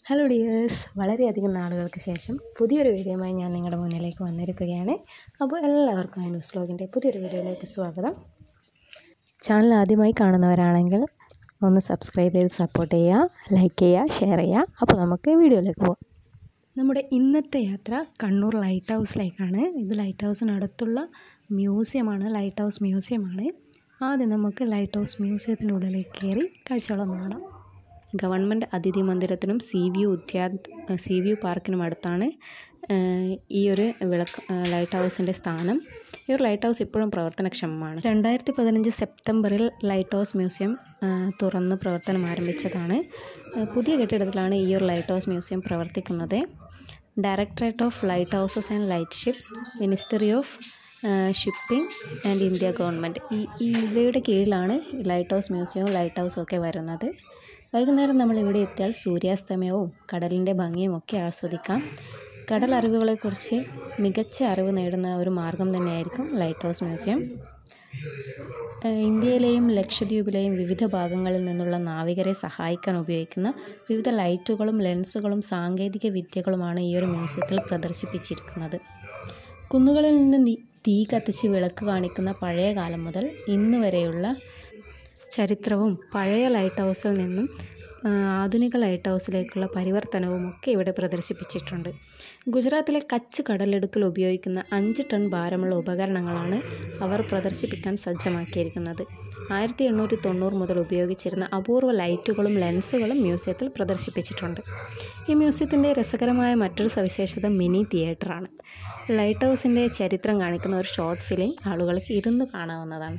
Hello dears, വളരെയധികം നാളുകൾക്ക് ശേഷം പുതിയൊരു വീഡിയോയുമായി ഞാൻ നിങ്ങളുടെ മുന്നിലേക്ക് വന്നിരിക്കുകയാണ്. അപ്പോൾ എല്ലാവർക്കും ഐനു വ്ലോഗിൻ്റെ പുതിയൊരു വീഡിയോയിലേക്ക് സ്വാഗതം. ചാനൽ ആദ്യമായി കാണുന്നവരാണെങ്കിൽ ഒന്ന് സബ്സ്ക്രൈബ് ചെയ്ത് സപ്പോർട്ട് ചെയ്യുക, ലൈക്ക് ചെയ്യുക, ഷെയർ ചെയ്യുക. അപ്പോൾ നമുക്ക് വീഡിയോയിലേക്ക് പോകാം. നമ്മുടെ ഇന്നത്തെ യാത്ര കണ്ണൂർ ലൈറ്റ് ഹൗസിലേക്കാണ്. ഇത് ലൈറ്റ് ഹൗസിനടുത്തുള്ള മ്യൂസിയമാണ്, ലൈറ്റ് ഹൗസ് മ്യൂസിയമാണ്. ആദ്യം നമുക്ക് ലൈറ്റ് ഹൗസ് മ്യൂസിയത്തിനുള്ളിലേക്ക് കയറി കാഴ്ചകളൊന്ന് കാണാം. ഗവൺമെൻറ് അതിഥി മന്ദിരത്തിനും സീ വ്യൂ പാർക്കിനും അടുത്താണ് ഈ ഒരു ലൈറ്റ് ഹൗസിൻ്റെ സ്ഥാനം. ഈ ഒരു ലൈറ്റ് ഹൗസ് ഇപ്പോഴും പ്രവർത്തനക്ഷമമാണ്. 2015 സെപ്റ്റംബറിൽ ലൈറ്റ് ഹൗസ് മ്യൂസിയം തുറന്ന് പ്രവർത്തനം ആരംഭിച്ചതാണ്. പുതിയ കെട്ടിടത്തിലാണ് ഈ ഒരു ലൈറ്റ് ഹൗസ് മ്യൂസിയം പ്രവർത്തിക്കുന്നത്. Directorate of lighthouses and lightships, ministry of shipping and India government, ഇവയുടെ കീഴിലാണ് ലൈറ്റ് ഹൗസ് മ്യൂസിയവും ലൈറ്റ് ഹൗസും ഒക്കെ വരുന്നത്. വൈകുന്നേരം നമ്മൾ ഇവിടെ എത്തിയാൽ സൂര്യാസ്തമയവും കടലിൻ്റെ ഭംഗിയും ഒക്കെ ആസ്വദിക്കാം. കടൽ അറിവുകളെക്കുറിച്ച് മികച്ച അറിവ് നേടുന്ന ഒരു മാർഗം തന്നെയായിരിക്കും ലൈറ്റ് ഹൗസ് മ്യൂസിയം. ഇന്ത്യയിലെയും ലക്ഷദ്വീപിലെയും വിവിധ ഭാഗങ്ങളിൽ നിന്നുള്ള നാവികരെ സഹായിക്കാൻ ഉപയോഗിക്കുന്ന വിവിധ ലൈറ്റുകളും ലെൻസുകളും സാങ്കേതിക വിദ്യകളുമാണ് ഈ ഒരു മ്യൂസിയത്തിൽ പ്രദർശിപ്പിച്ചിരിക്കുന്നത്. കുന്നുകളിൽ നിന്ന് തീ കത്തിച്ച് വിളക്ക് കാണിക്കുന്ന പഴയ കാലം മുതൽ ഇന്ന് വരെയുള്ള ചരിത്രവും പഴയ ലൈറ്റ് ഹൗസിൽ നിന്നും ആധുനിക ലൈറ്റ് ഹൗസിലേക്കുള്ള പരിവർത്തനവും ഒക്കെ ഇവിടെ പ്രദർശിപ്പിച്ചിട്ടുണ്ട്. ഗുജറാത്തിലെ കച്ച് കടലെടുക്കിൽ ഉപയോഗിക്കുന്ന 5 ടൺ ഭാരമുള്ള ഉപകരണങ്ങളാണ് അവർ പ്രദർശിപ്പിക്കാൻ സജ്ജമാക്കിയിരിക്കുന്നത്. 1890 മുതൽ ഉപയോഗിച്ചിരുന്ന അപൂർവ ലൈറ്റുകളും ലെൻസുകളും മ്യൂസിയത്തിൽ പ്രദർശിപ്പിച്ചിട്ടുണ്ട്. ഈ മ്യൂസിയത്തിൻ്റെ രസകരമായ മറ്റൊരു സവിശേഷത മിനി തിയേറ്ററാണ്. ലൈറ്റ് ഹൗസിൻ്റെ ചരിത്രം കാണിക്കുന്ന ഒരു ഷോർട്ട് ഫിലിം ആളുകൾക്ക് ഇരുന്ന് കാണാവുന്നതാണ്.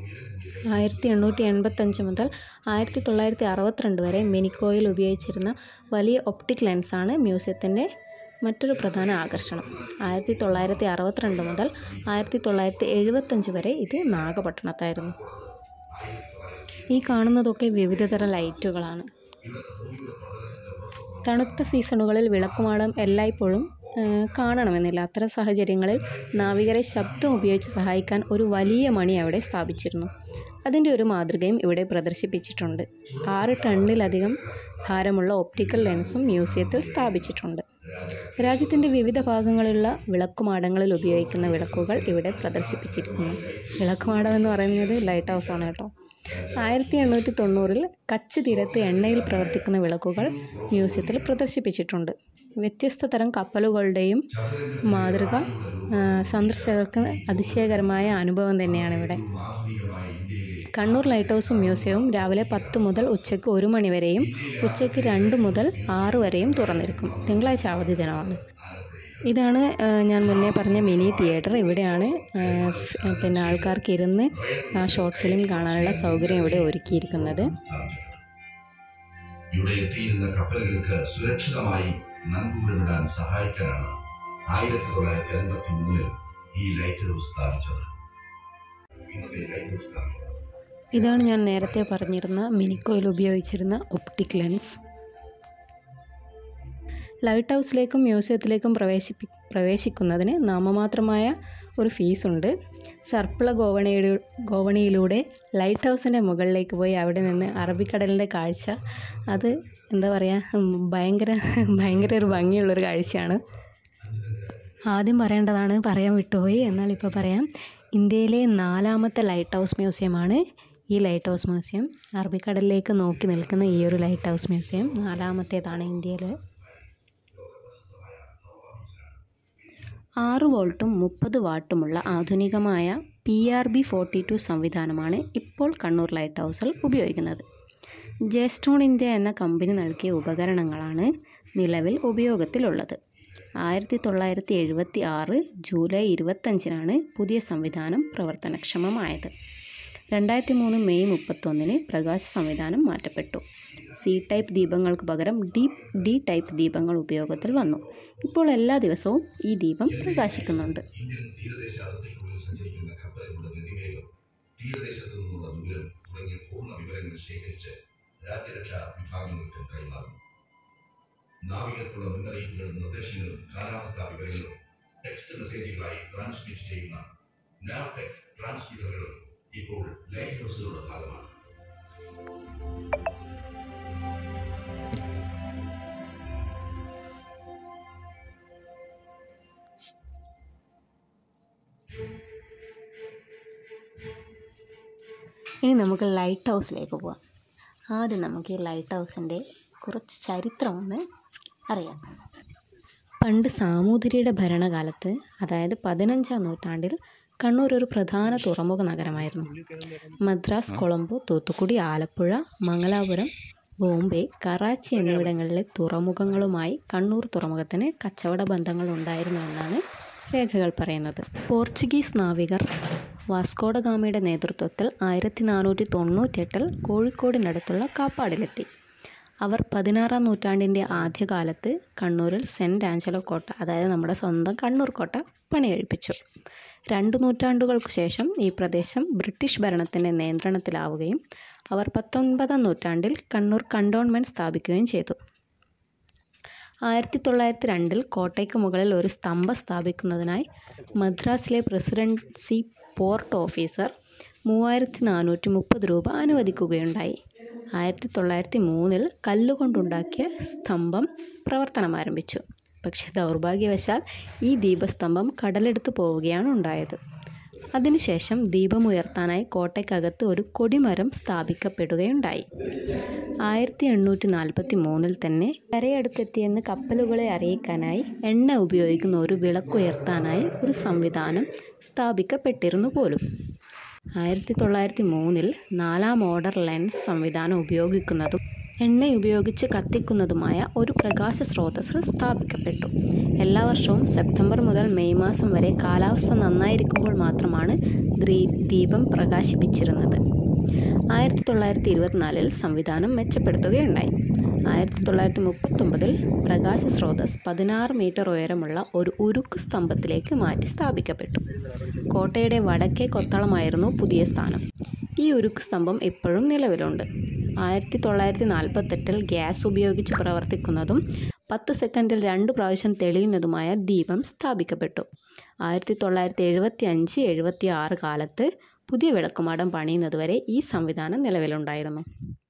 1885 മുതൽ 1962 വരെ മിനിക്കോയിൽ ഉപയോഗിച്ചിരുന്ന വലിയ ഒപ്റ്റിക് ലെൻസാണ് മ്യൂസിയത്തിൻ്റെ മറ്റൊരു പ്രധാന ആകർഷണം. 1962 മുതൽ 1975 വരെ ഇത് നാഗപട്ടണത്തായിരുന്നു. ഈ കാണുന്നതൊക്കെ വിവിധതരം ലൈറ്റുകളാണ്. തണുത്ത സീസണുകളിൽ വിളക്കുമാടം എല്ലായ്പ്പോഴും കാണണമെന്നില്ല. അത്തരം സാഹചര്യങ്ങളിൽ നാവികരെ ശബ്ദം ഉപയോഗിച്ച് സഹായിക്കാൻ ഒരു വലിയ മണി അവിടെ സ്ഥാപിച്ചിരുന്നു. അതിൻ്റെ ഒരു മാതൃകയും ഇവിടെ പ്രദർശിപ്പിച്ചിട്ടുണ്ട്. 6 ടണ്ണിലധികം ഭാരമുള്ള ഒപ്റ്റിക്കൽ ലെൻസും മ്യൂസിയത്തിൽ സ്ഥാപിച്ചിട്ടുണ്ട്. രാജ്യത്തിൻ്റെ വിവിധ ഭാഗങ്ങളിലുള്ള വിളക്കുമാടങ്ങളിൽ ഉപയോഗിക്കുന്ന വിളക്കുകൾ ഇവിടെ പ്രദർശിപ്പിച്ചിരിക്കുന്നു. വിളക്കുമാടം എന്ന് പറയുന്നത് ലൈറ്റ് ഹൗസാണ് കേട്ടോ. 1890 കച്ച് തീരത്ത് എണ്ണയിൽ പ്രവർത്തിക്കുന്ന വിളക്കുകൾ മ്യൂസിയത്തിൽ പ്രദർശിപ്പിച്ചിട്ടുണ്ട്. വ്യത്യസ്ത തരം കപ്പലുകളുടെയും മാതൃക സന്ദർശകർക്ക് അതിശയകരമായ അനുഭവം തന്നെയാണ് ഇവിടെ. കണ്ണൂർ ലൈറ്റ് ഹൗസും മ്യൂസിയവും രാവിലെ 10 മുതൽ ഉച്ചയ്ക്ക് 1 മണി വരെയും ഉച്ചയ്ക്ക് 2 മുതൽ 6 വരെയും തുറന്നിരിക്കും. തിങ്കളാഴ്ച അവധി ദിനമാണ്. ഇതാണ് ഞാൻ മുന്നേ പറഞ്ഞ മിനി തിയേറ്റർ. ഇവിടെയാണ് ആൾക്കാർക്ക് ഇരുന്ന് ആ ഷോർട്ട് ഫിലിം കാണാനുള്ള സൗകര്യം ഇവിടെ ഒരുക്കിയിരിക്കുന്നത്. ഇവിടെ എത്തിയിരുന്ന കപ്പലുകൾക്ക് സുരക്ഷിതമായി നങ്കൂരമിടാൻ സഹായിക്കാനാണ് 1953 ഈ ലൈറ്റ് ഹൗസ് സ്ഥാപിച്ചത്. ഇതാണ് ഞാൻ നേരത്തെ പറഞ്ഞിരുന്ന മിനിക്കോയിൽ ഉപയോഗിച്ചിരുന്ന ഒപ്റ്റിക് ലെൻസ്. ലൈറ്റ് ഹൗസിലേക്കും മ്യൂസിയത്തിലേക്കും പ്രവേശിക്കുന്നതിന് നാമമാത്രമായ ഒരു ഫീസുണ്ട്. സർപ്പിള ഗോവണിയിലൂടെ ലൈറ്റ് ഹൗസിൻ്റെ മുകളിലേക്ക് പോയി അവിടെ നിന്ന് അറബിക്കടലിൻ്റെ കാഴ്ച, അത് എന്താ പറയുക, ഭയങ്കര ഒരു ഭംഗിയുള്ളൊരു കാഴ്ചയാണ്. ആദ്യം പറയേണ്ടതാണ്, പറയാൻ വിട്ടുപോയി, എന്നാൽ ഇപ്പോൾ പറയാം. ഇന്ത്യയിലെ 4ാമത്തെ ലൈറ്റ് ഹൗസ് മ്യൂസിയമാണ് ഈ ലൈറ്റ് ഹൗസ് മ്യൂസിയം. അറബിക്കടലിലേക്ക് നോക്കി നിൽക്കുന്ന ഈ ഒരു ലൈറ്റ് ഹൗസ് മ്യൂസിയം 4ാമത്തേതാണ് ഇന്ത്യയിൽ. 6 വോൾട്ടും 30 വാട്ടുമുള്ള ആധുനികമായ PRB-42 സംവിധാനമാണ് ഇപ്പോൾ കണ്ണൂർ ലൈറ്റ് ഹൗസിൽ ഉപയോഗിക്കുന്നത്. ജെസ്റ്റോൺ ഇന്ത്യ എന്ന കമ്പനി നൽകിയ ഉപകരണങ്ങളാണ് നിലവിൽ ഉപയോഗത്തിലുള്ളത്. 1976 ജൂലൈ 25 പുതിയ സംവിധാനം പ്രവർത്തനക്ഷമമായത്. 2003 മെയ് 31 പ്രകാശ സംവിധാനം മാറ്റപ്പെട്ടു. C ടൈപ്പ് ദീപങ്ങൾക്ക് പകരം D ടൈപ്പ് ദീപങ്ങൾ ഉപയോഗത്തിൽ വന്നു. ഇപ്പോൾ എല്ലാ ദിവസവും ഈ ദീപം പ്രകാശിക്കുന്നുണ്ട്. നാവികർക്കുള്ള മുന്നറിയിപ്പുകളും നിർദ്ദേശങ്ങളും കാലാവസ്ഥാ വിവരങ്ങളും ടെക്സ്റ്റ് മെസ്സേജുകളായി ട്രാൻസ്മിറ്റ് ചെയ്യുന്ന നാവ് ടെക്സ്റ്റ് ട്രാൻസ്മിറ്ററുകളും ഇപ്പോൾ ലൈറ്റ് ഹൗസുകളുടെ ഭാഗമാണ്. ഇനി നമുക്ക് ലൈറ്റ് ഹൗസിലേക്ക് പോവാം. ആദ്യം നമുക്ക് ഈ ലൈറ്റ് ഹൗസിൻ്റെ കുറച്ച് ചരിത്രം ഒന്ന് അറിയാം. പണ്ട് സാമൂതിരിയുടെ ഭരണകാലത്ത്, അതായത് 15-ാം നൂറ്റാണ്ടിൽ കണ്ണൂർ ഒരു പ്രധാന തുറമുഖ നഗരമായിരുന്നു. മദ്രാസ്, കൊളംബോ, തൂത്തുക്കുടി, ആലപ്പുഴ, മംഗലാപുരം, ബോംബെ, കറാച്ചി എന്നിവിടങ്ങളിലെ തുറമുഖങ്ങളുമായി കണ്ണൂർ തുറമുഖത്തിന് കച്ചവട ബന്ധങ്ങൾ ഉണ്ടായിരുന്നുവെന്നാണ് രേഖകൾ പറയുന്നത്. പോർച്ചുഗീസ് നാവികർ വാസ്കോഡഗാമയുടെ നേതൃത്വത്തിൽ 1498 കോഴിക്കോടിനടുത്തുള്ള കാപ്പാടിലെത്തി. അവർ 16-ാം നൂറ്റാണ്ടിൻ്റെ ആദ്യകാലത്ത് കണ്ണൂരിൽ സെൻറ്റ് ആഞ്ചലോ കോട്ട, അതായത് നമ്മുടെ സ്വന്തം കണ്ണൂർ കോട്ട പണികഴിപ്പിച്ചു. 2 നൂറ്റാണ്ടുകൾക്ക് ശേഷം ഈ പ്രദേശം ബ്രിട്ടീഷ് ഭരണത്തിൻ്റെ നിയന്ത്രണത്തിലാവുകയും അവർ 19-ാം നൂറ്റാണ്ടിൽ കണ്ണൂർ കണ്ടോൺമെൻറ്റ് സ്ഥാപിക്കുകയും ചെയ്തു. 1902 കോട്ടയ്ക്ക് മുകളിൽ ഒരു സ്തംഭം സ്ഥാപിക്കുന്നതിനായി മദ്രാസിലെ പ്രസിഡൻസി പോർട്ട് ഓഫീസർ 3430 രൂപ അനുവദിക്കുകയുണ്ടായി. 1903 കല്ലുകൊണ്ടുണ്ടാക്കിയ സ്തംഭം പ്രവർത്തനം ആരംഭിച്ചു. പക്ഷേ ദൗർഭാഗ്യവശാൽ ഈ ദീപസ്തംഭം കടലെടുത്തു പോവുകയാണ് ഉണ്ടായത്. അതിനുശേഷം ദീപമുയർത്താനായി കോട്ടയ്ക്കകത്ത് ഒരു കൊടിമരം സ്ഥാപിക്കപ്പെടുകയുണ്ടായി. 1843 തന്നെ കരയടുത്തെത്തിയെന്ന് കപ്പലുകളെ അറിയിക്കാനായി എണ്ണ ഉപയോഗിക്കുന്ന ഒരു വിളക്കുയർത്താനായി ഒരു സംവിധാനം സ്ഥാപിക്കപ്പെട്ടിരുന്നു പോലും. 1903 4-ാം ഓർഡർ ലെൻസ് സംവിധാനം ഉപയോഗിക്കുന്നതും എണ്ണ ഉപയോഗിച്ച് കത്തിക്കുന്നതുമായ ഒരു പ്രകാശ സ്രോതസ്സ് സ്ഥാപിക്കപ്പെട്ടു. എല്ലാ വർഷവും സെപ്റ്റംബർ മുതൽ മെയ് മാസം വരെ കാലാവസ്ഥ നന്നായിരിക്കുമ്പോൾ മാത്രമാണ് ദീപം പ്രകാശിപ്പിച്ചിരുന്നത്. 1924 സംവിധാനം മെച്ചപ്പെടുത്തുകയുണ്ടായി. 1939 പ്രകാശ സ്രോതസ് 16 മീറ്റർ ഉയരമുള്ള ഒരു ഉരുക്ക് സ്തംഭത്തിലേക്ക് മാറ്റി സ്ഥാപിക്കപ്പെട്ടു. കോട്ടയുടെ വടക്കേ കൊത്തളമായിരുന്നു പുതിയ സ്ഥാനം. ഈ ഉരുക്ക് സ്തംഭം ഇപ്പോഴും നിലവിലുണ്ട്. 1948 ഗ്യാസ് ഉപയോഗിച്ച് പ്രവർത്തിക്കുന്നതും 10 സെക്കൻഡിൽ 2 പ്രാവശ്യം തെളിയുന്നതുമായ ദീപം സ്ഥാപിക്കപ്പെട്ടു. 1975-76 കാലത്ത് പുതിയ വിളക്കുമാടം പണിയുന്നതുവരെ ഈ സംവിധാനം നിലവിലുണ്ടായിരുന്നു.